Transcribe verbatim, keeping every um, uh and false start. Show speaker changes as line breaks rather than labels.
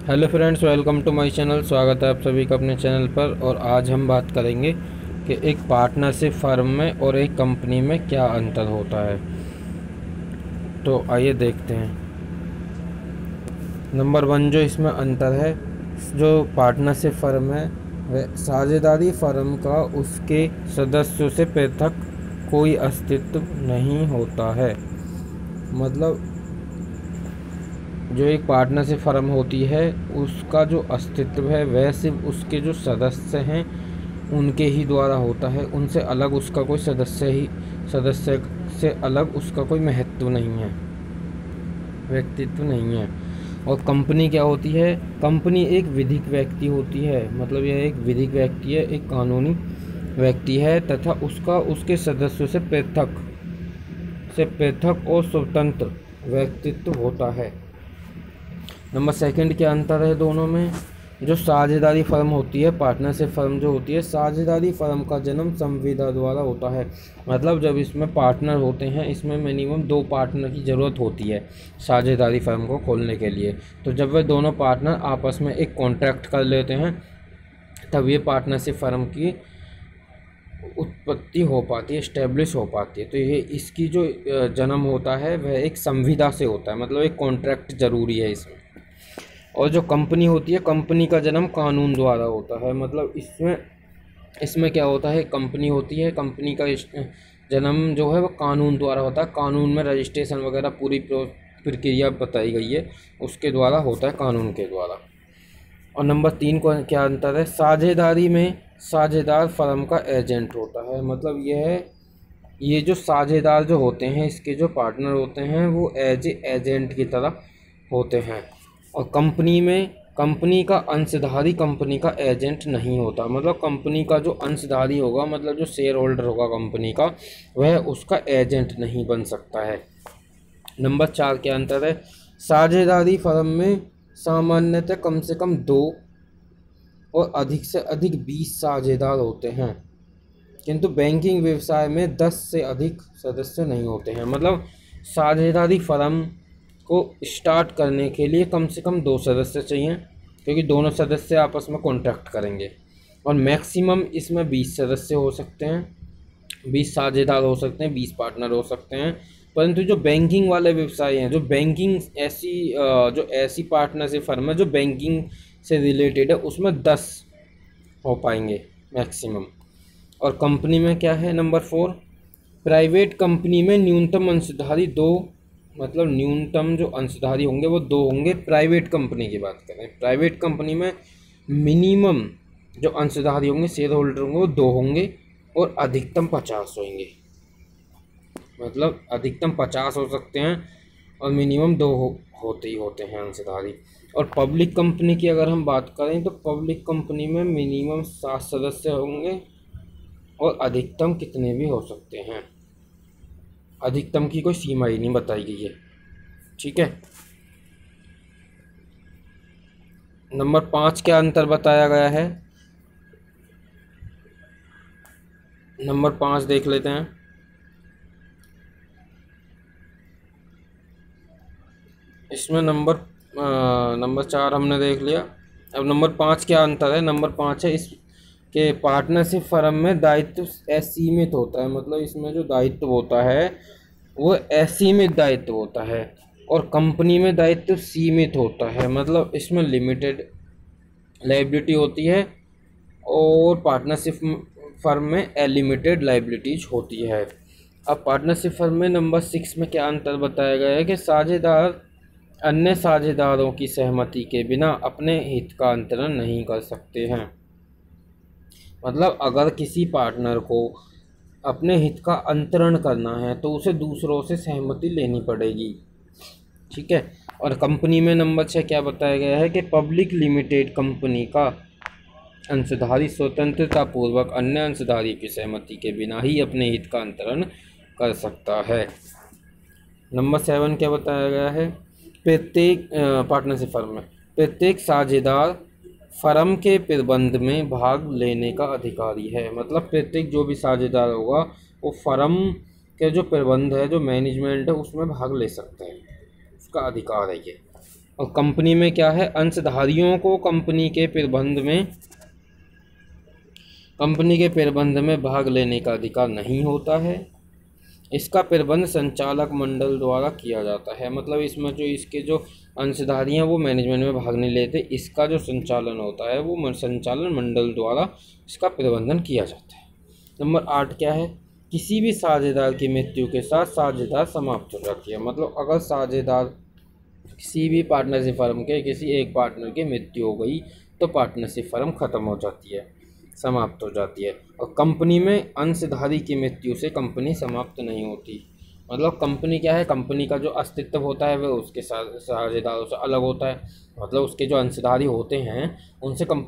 Hello friends, welcome to my channel. स्वागत है आप सभी का अपने चैनल पर। और आज हम बात करेंगे कि एक पार्टनरशिप फर्म में और एक कंपनी में क्या अंतर होता है। तो आइए देखते हैं। नंबर वन, जो इसमें अंतर है, जो पार्टनरशिप फर्म है वह साझेदारी फर्म का उसके सदस्यों से पृथक कोई अस्तित्व नहीं होता है। मतलब जो एक पार्टनरशिप फर्म होती है उसका जो अस्तित्व है वह सिर्फ उसके जो सदस्य हैं उनके ही द्वारा होता है। उनसे अलग उसका कोई सदस्य ही सदस्य से अलग उसका कोई महत्व नहीं है, व्यक्तित्व नहीं है। और कंपनी क्या होती है? कंपनी एक विधिक व्यक्ति होती है। मतलब यह एक विधिक व्यक्ति है, एक कानूनी व्यक्ति है तथा उसका उसके सदस्यों से पृथक से पृथक और स्वतंत्र व्यक्तित्व होता है। नंबर सेकंड, क्या अंतर है दोनों में? जो साझेदारी फर्म होती है, पार्टनरशिप फर्म जो होती है, साझेदारी फर्म का जन्म संविदा द्वारा होता है। मतलब जब इसमें पार्टनर होते हैं, इसमें मिनिमम दो पार्टनर की ज़रूरत होती है साझेदारी फर्म को खोलने के लिए। तो जब वे दोनों पार्टनर आपस में एक कॉन्ट्रैक्ट कर लेते हैं तब ये पार्टनरशिप फर्म की उत्पत्ति हो पाती है, इस्टेब्लिश हो पाती है। तो ये इसकी जो जन्म होता है वह एक संविदा से होता है। मतलब एक कॉन्ट्रैक्ट ज़रूरी है इसमें। और जो कंपनी होती है, कंपनी का जन्म कानून द्वारा होता है। मतलब इसमें इसमें क्या होता है, कंपनी होती है, कंपनी का जन्म जो है वो कानून द्वारा होता है। कानून में रजिस्ट्रेशन वगैरह पूरी प्रक्रिया बताई गई है, उसके द्वारा होता है, कानून के द्वारा। और नंबर तीन को क्या अंतर है? साझेदारी में साझेदार फर्म का एजेंट होता है। मतलब यह ये जो साझेदार जो होते हैं, इसके जो पार्टनर होते हैं वो एज ए एजेंट की तरह होते हैं। और कंपनी में कंपनी का अंशधारी कंपनी का एजेंट नहीं होता। मतलब कंपनी का जो अंशधारी होगा, मतलब जो शेयर होल्डर होगा कंपनी का, वह उसका एजेंट नहीं बन सकता है। नंबर चार, क्या अंतर है? साझेदारी फर्म में सामान्यतः कम से कम दो और अधिक से अधिक बीस साझेदार होते हैं, किंतु बैंकिंग व्यवसाय में दस से अधिक सदस्य नहीं होते हैं। मतलब साझेदारी फर्म को स्टार्ट करने के लिए कम से कम दो सदस्य चाहिए, क्योंकि दोनों सदस्य आपस में कॉन्ट्रैक्ट करेंगे। और मैक्सिमम इसमें बीस सदस्य हो सकते हैं, बीस साझेदार हो सकते हैं, बीस पार्टनर हो सकते हैं। परंतु जो बैंकिंग वाले व्यवसाय हैं, जो बैंकिंग ऐसी जो ऐसी पार्टनरशिप फर्म है जो बैंकिंग से रिलेटेड है, उसमें दस हो पाएंगे मैक्सिमम। और कंपनी में क्या है? नंबर फोर, प्राइवेट कंपनी में न्यूनतम अंशधारी दो, मतलब न्यूनतम जो अंशधारी होंगे वो दो होंगे। प्राइवेट कंपनी की बात करें, प्राइवेट कंपनी में मिनिमम जो अंशधारी होंगे, शेयर होल्डर होंगे, वो दो होंगे और अधिकतम पचास होंगे। मतलब अधिकतम पचास हो सकते हैं और मिनिमम दो हो, होते ही होते हैं अंशधारी। और पब्लिक कंपनी की अगर हम बात करें तो पब्लिक कंपनी में मिनिमम सात सदस्य होंगे और अधिकतम कितने भी हो सकते हैं। अधिकतम की कोई सीमा ही नहीं बताई गई है। ठीक है। नंबर पाँच, क्या अंतर बताया गया है? नंबर पाँच देख लेते हैं। इसमें नंबर नंबर चार हमने देख लिया। अब नंबर पाँच क्या अंतर है? नंबर पाँच है इस के पार्टनरशिप फर्म में दायित्व असीमित होता है। मतलब इसमें जो दायित्व होता है वो असीमित दायित्व होता है और कंपनी में दायित्व सीमित होता है। मतलब इसमें लिमिटेड लायबिलिटी होती है और पार्टनरशिप फर्म में अनलिमिटेड लायबिलिटीज होती है। अब पार्टनरशिप फर्म में नंबर सिक्स में क्या अंतर बताया गया है कि साझेदार अन्य साझेदारों की सहमति के बिना अपने हित का अंतरण नहीं कर सकते हैं। मतलब अगर किसी पार्टनर को अपने हित का अंतरण करना है तो उसे दूसरों से सहमति लेनी पड़ेगी। ठीक है। और कंपनी में नंबर छः क्या बताया गया है कि पब्लिक लिमिटेड कंपनी का अंशधारी स्वतंत्रता पूर्वक अन्य अंशधारी की सहमति के बिना ही अपने हित का अंतरण कर सकता है। नंबर सेवन क्या बताया गया है? प्रत्येक पार्टनरशिप फर्म में प्रत्येक साझेदार फर्म के प्रबंध में भाग लेने का अधिकारी है। मतलब प्रत्येक जो भी साझेदार होगा वो फर्म के जो प्रबंध है, जो मैनेजमेंट है, उसमें भाग ले सकते हैं, उसका अधिकार है ये। और कंपनी में क्या है, अंशधारियों को कंपनी के प्रबंध में कंपनी के प्रबंध में भाग लेने का अधिकार नहीं होता है। इसका प्रबंध संचालक मंडल द्वारा किया जाता है। मतलब इसमें जो इसके जो अंशधारी हैं वो मैनेजमेंट में भाग नहीं लेते, इसका जो संचालन होता है वो संचालन मंडल द्वारा इसका प्रबंधन किया जाता है। नंबर आठ क्या है, किसी भी साझेदार की मृत्यु के साथ साझेदार समाप्त हो जाती है। मतलब अगर साझेदार किसी भी पार्टनरशिप फर्म के किसी एक पार्टनर की मृत्यु हो गई तो पार्टनरशिप फर्म खत्म हो जाती है, समाप्त हो जाती है। और कंपनी में अंशधारी की मृत्यु से कंपनी समाप्त नहीं होती। मतलब कंपनी क्या है, कंपनी का जो अस्तित्व होता है वह उसके साझेदारों से अलग होता है। मतलब उसके जो अंशधारी होते हैं उनसे कंपनी